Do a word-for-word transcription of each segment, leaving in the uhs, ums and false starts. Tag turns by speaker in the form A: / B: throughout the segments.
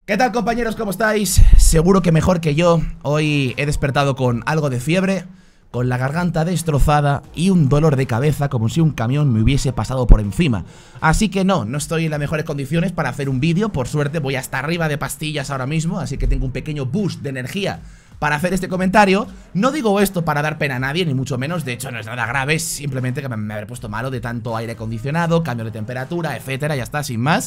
A: ¿Qué tal, compañeros? ¿Cómo estáis? Seguro que mejor que yo. Hoy he despertado con algo de fiebre, con la garganta destrozada y un dolor de cabeza como si un camión me hubiese pasado por encima. Así que no, no estoy en las mejores condiciones para hacer un vídeo. Por suerte voy hasta arriba de pastillas ahora mismo, así que tengo un pequeño boost de energía para hacer este comentario. No digo esto para dar pena a nadie, ni mucho menos. De hecho, no es nada grave, es simplemente que me habré puesto malo de tanto aire acondicionado, cambio de temperatura, etcétera, ya está, sin más.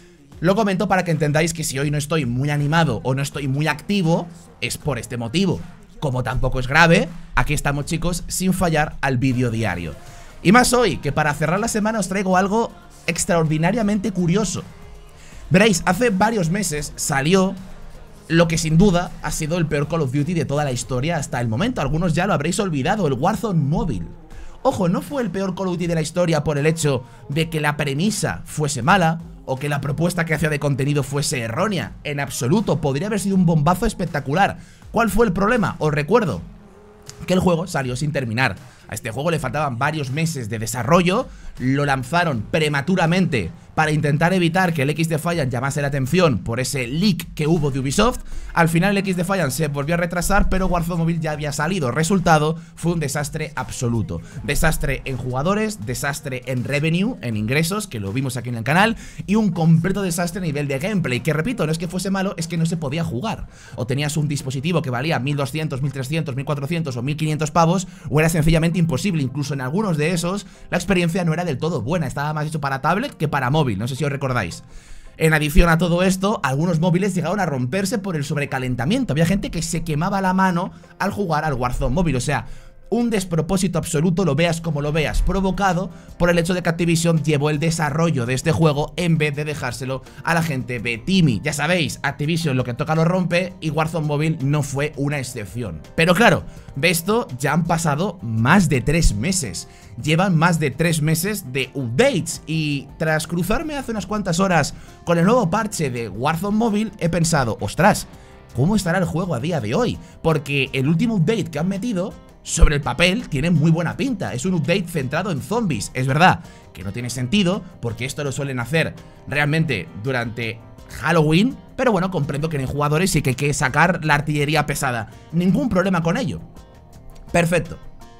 A: Lo comento para que entendáis que si hoy no estoy muy animado o no estoy muy activo, es por este motivo. Como tampoco es grave, aquí estamos, chicos, sin fallar al vídeo diario. Y más hoy, que para cerrar la semana os traigo algo extraordinariamente curioso. Veréis, hace varios meses salió lo que sin duda ha sido el peor Call of Duty de toda la historia hasta el momento. Algunos ya lo habréis olvidado, el Warzone Mobile. Ojo, no fue el peor Call of Duty de la historia por el hecho de que la premisa fuese mala o que la propuesta que hacía de contenido fuese errónea. En absoluto, podría haber sido un bombazo espectacular. ¿Cuál fue el problema? Os recuerdo que el juego salió sin terminar. A este juego le faltaban varios meses de desarrollo, lo lanzaron prematuramente para intentar evitar que el XDefiant llamase la atención por ese leak que hubo de Ubisoft. Al final el XDefiant se volvió a retrasar, pero Warzone Mobile ya había salido. Resultado, fue un desastre absoluto. Desastre en jugadores, desastre en revenue, en ingresos, que lo vimos aquí en el canal, y un completo desastre a nivel de gameplay, que repito, no es que fuese malo, es que no se podía jugar. O tenías un dispositivo que valía mil doscientos, mil trescientos, mil cuatrocientos o mil quinientos pavos, o era sencillamente imposible. Incluso en algunos de esos la experiencia no era del todo buena, estaba más hecho para tablet que para móvil, no sé si os recordáis. En adición a todo esto, algunos móviles llegaron a romperse por el sobrecalentamiento. Había gente que se quemaba la mano al jugar al Warzone Mobile, o sea, un despropósito absoluto, lo veas como lo veas, provocado por el hecho de que Activision llevó el desarrollo de este juego en vez de dejárselo a la gente de Timi. Ya sabéis, Activision lo que toca lo rompe y Warzone Mobile no fue una excepción. Pero claro, de esto ya han pasado más de tres meses. Llevan más de tres meses de updates y tras cruzarme hace unas cuantas horas con el nuevo parche de Warzone Mobile he pensado, ostras, ¿cómo estará el juego a día de hoy? Porque el último update que han metido, sobre el papel, tiene muy buena pinta. Es un update centrado en zombies. Es verdad que no tiene sentido, porque esto lo suelen hacer realmente durante Halloween, pero bueno, comprendo que en jugadores sí que hay que sacar la artillería pesada. Ningún problema con ello. Perfecto.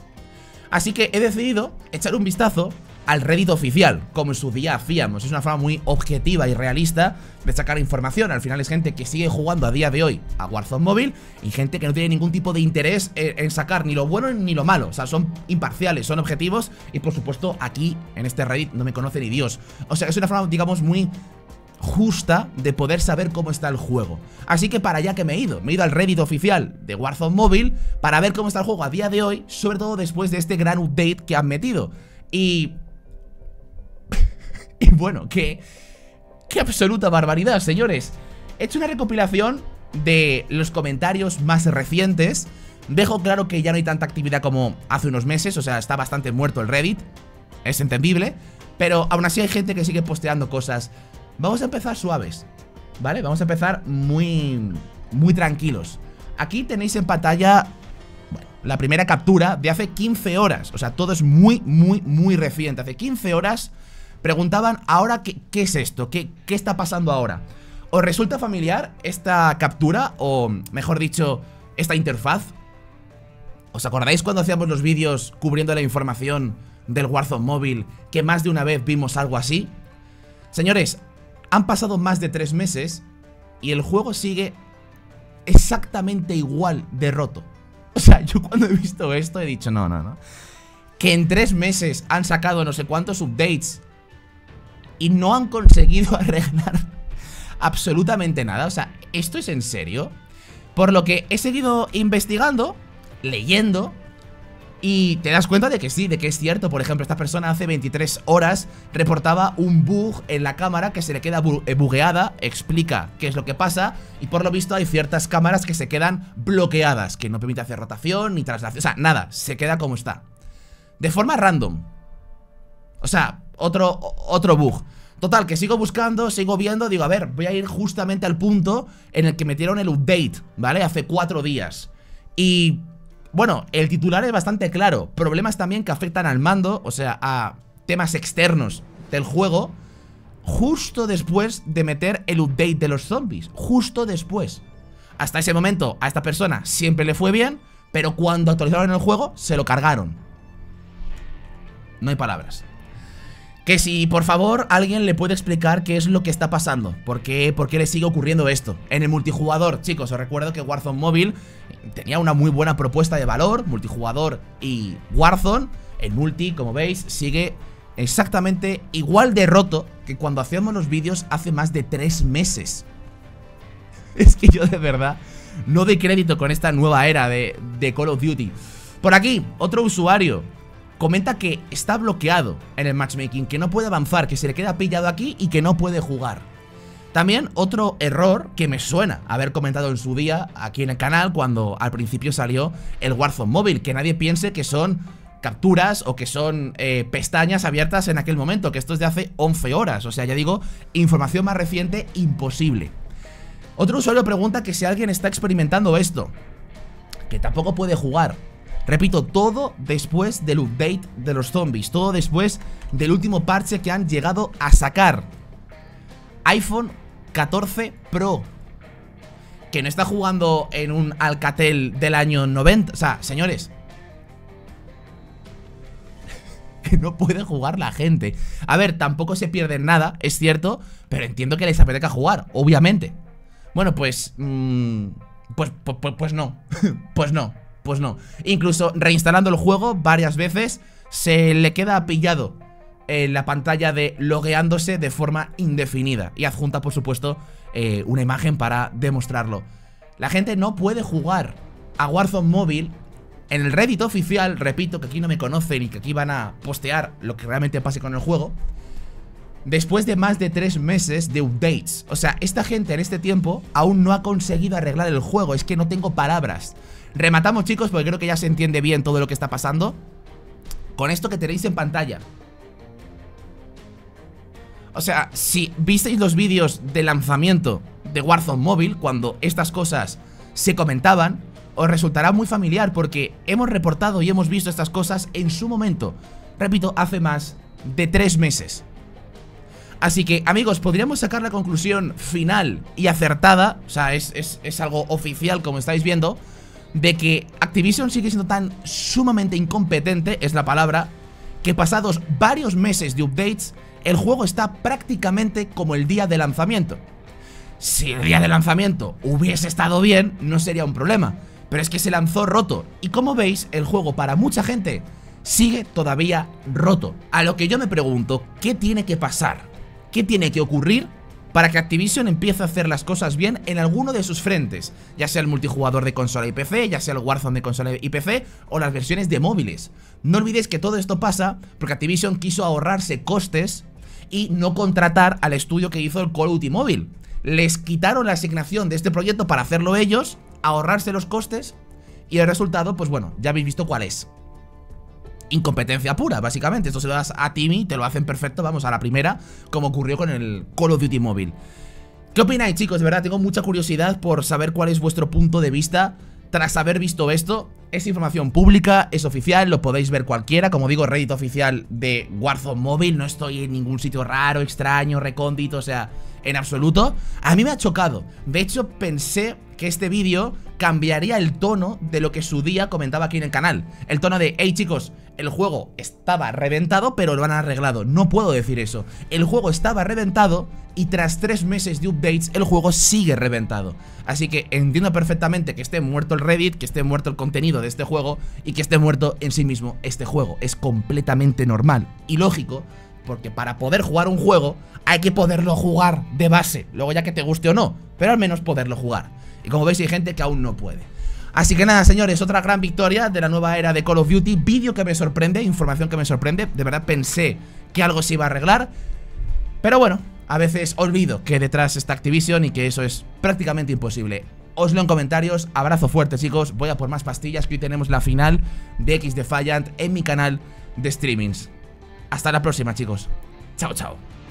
A: Así que he decidido echar un vistazo al Reddit oficial, como en su día hacíamos. Es una forma muy objetiva y realista de sacar información. Al final es gente que sigue jugando a día de hoy a Warzone Mobile y gente que no tiene ningún tipo de interés en sacar ni lo bueno ni lo malo. O sea, son imparciales, son objetivos y por supuesto aquí en este Reddit no me conoce ni Dios. O sea, es una forma, digamos, muy justa de poder saber cómo está el juego. Así que para allá que me he ido, me he ido al Reddit oficial de Warzone Mobile para ver cómo está el juego a día de hoy, sobre todo después de este gran update que han metido. Y... Y bueno, qué, qué absoluta barbaridad, señores. He hecho una recopilación de los comentarios más recientes. Dejo claro que ya no hay tanta actividad como hace unos meses. O sea, está bastante muerto el Reddit. Es entendible. Pero aún así hay gente que sigue posteando cosas. Vamos a empezar suaves, ¿vale? Vamos a empezar muy, muy tranquilos. Aquí tenéis en pantalla, bueno, la primera captura de hace quince horas. O sea, todo es muy, muy, muy reciente. Hace quince horas... preguntaban, ¿ahora qué, qué es esto? ¿Qué, ¿Qué está pasando ahora? ¿Os resulta familiar esta captura? O, mejor dicho, esta interfaz. ¿Os acordáis cuando hacíamos los vídeos cubriendo la información del Warzone Mobile, que más de una vez vimos algo así? Señores, han pasado más de tres meses y el juego sigue exactamente igual de roto. O sea, yo cuando he visto esto he dicho, no, no, no. Que en tres meses han sacado no sé cuántos updates y no han conseguido arreglar absolutamente nada. O sea, ¿esto es en serio? Por lo que he seguido investigando, leyendo, y te das cuenta de que sí, de que es cierto. Por ejemplo, esta persona hace veintitrés horas reportaba un bug en la cámara que se le queda bu bugueada. Explica qué es lo que pasa y por lo visto hay ciertas cámaras que se quedan bloqueadas, que no permite hacer rotación ni traslación. O sea, nada, se queda como está, de forma random. O sea, otro, otro bug. Total, que sigo buscando, sigo viendo. Digo, a ver, voy a ir justamente al punto en el que metieron el update, ¿vale? Hace cuatro días. Y, bueno, el titular es bastante claro. Problemas también que afectan al mando, o sea, a temas externos del juego. justo después de meter el update de los zombies. Justo después. Hasta ese momento a esta persona siempre le fue bien, pero cuando actualizaron el juego se lo cargaron. No hay palabras. Que si por favor alguien le puede explicar qué es lo que está pasando, ¿Por qué, por qué le sigue ocurriendo esto? En el multijugador, chicos, os recuerdo que Warzone Mobile tenía una muy buena propuesta de valor, multijugador y Warzone. El multi, como veis, sigue exactamente igual de roto que cuando hacíamos los vídeos hace más de tres meses. Es que yo de verdad no doy crédito con esta nueva era de, de Call of Duty. Por aquí, otro usuario comenta que está bloqueado en el matchmaking, que no puede avanzar, que se le queda pillado aquí y que no puede jugar. También otro error que me suena haber comentado en su día aquí en el canal cuando al principio salió el Warzone Mobile, que nadie piense que son capturas o que son eh, pestañas abiertas en aquel momento, que esto es de hace once horas, o sea, ya digo, información más reciente imposible. Otro usuario pregunta que si alguien está experimentando esto, que tampoco puede jugar. Repito, todo después del update de los zombies, todo después del último parche que han llegado a sacar. iPhone catorce Pro, que no está jugando en un Alcatel del año noventa. O sea, señores, que no puede jugar la gente. A ver, tampoco se pierde nada, es cierto, pero entiendo que les apetezca jugar, obviamente. Bueno, pues... Mmm, pues, pues, pues, pues no, pues no. Pues no, incluso reinstalando el juego varias veces se le queda pillado en la pantalla de logueándose de forma indefinida. Y adjunta, por supuesto, eh, una imagen para demostrarlo. La gente no puede jugar a Warzone Mobile en el Reddit oficial. Repito que aquí no me conocen y que aquí van a postear lo que realmente pase con el juego, después de más de tres meses de updates. O sea, esta gente en este tiempo aún no ha conseguido arreglar el juego. Es que no tengo palabras. Rematamos, chicos, porque creo que ya se entiende bien todo lo que está pasando con esto que tenéis en pantalla. O sea, si visteis los vídeos de lanzamiento de Warzone Mobile, cuando estas cosas se comentaban, os resultará muy familiar porque hemos reportado y hemos visto estas cosas en su momento. Repito, hace más de tres meses. Así que, amigos, podríamos sacar la conclusión final y acertada, o sea, es, es, es algo oficial, como estáis viendo, de que Activision sigue siendo tan sumamente incompetente, es la palabra, que pasados varios meses de updates, el juego está prácticamente como el día de lanzamiento. Si el día de lanzamiento hubiese estado bien, no sería un problema, pero es que se lanzó roto. Y como veis, el juego para mucha gente sigue todavía roto. A lo que yo me pregunto, ¿qué tiene que pasar? ¿Qué tiene que ocurrir para que Activision empiece a hacer las cosas bien en alguno de sus frentes? Ya sea el multijugador de consola y P C, ya sea el Warzone de consola y P C, o las versiones de móviles. No olvidéis que todo esto pasa porque Activision quiso ahorrarse costes y no contratar al estudio que hizo el Call of Duty Mobile. Les quitaron la asignación de este proyecto para hacerlo ellos, ahorrarse los costes, y el resultado, pues bueno, ya habéis visto cuál es. Incompetencia pura, básicamente. Esto se lo das a Timmy, te lo hacen perfecto, vamos, a la primera, como ocurrió con el Call of Duty Mobile. ¿Qué opináis, chicos? De verdad, tengo mucha curiosidad por saber cuál es vuestro punto de vista tras haber visto esto. Es información pública, es oficial, lo podéis ver cualquiera. Como digo, Reddit oficial de Warzone Mobile. No estoy en ningún sitio raro, extraño, recóndito, o sea, en absoluto. A mí me ha chocado. De hecho, pensé que este vídeo cambiaría el tono de lo que su día comentaba aquí en el canal. El tono de, hey chicos, el juego estaba reventado, pero lo han arreglado. No puedo decir eso. El juego estaba reventado y tras tres meses de updates el juego sigue reventado. Así que entiendo perfectamente que esté muerto el Reddit, que esté muerto el contenido de este juego y que esté muerto en sí mismo este juego. Es completamente normal y lógico, porque para poder jugar un juego hay que poderlo jugar de base. Luego ya que te guste o no, pero al menos poderlo jugar. Y como veis hay gente que aún no puede. Así que nada, señores, otra gran victoria de la nueva era de Call of Duty. Vídeo que me sorprende, información que me sorprende. De verdad pensé que algo se iba a arreglar, pero bueno, a veces olvido que detrás está Activision y que eso es prácticamente imposible. Os leo en comentarios, abrazo fuerte, chicos. Voy a por más pastillas, que hoy tenemos la final de XDefiant en mi canal de streamings. Hasta la próxima, chicos. Chao, chao.